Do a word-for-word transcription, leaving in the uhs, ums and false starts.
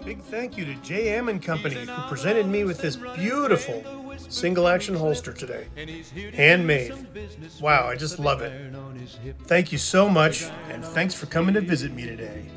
Big thank you to J M and Company who presented me with this beautiful single action holster today. Handmade. Wow, I just love it. Thank you so much, and thanks for coming to visit me today.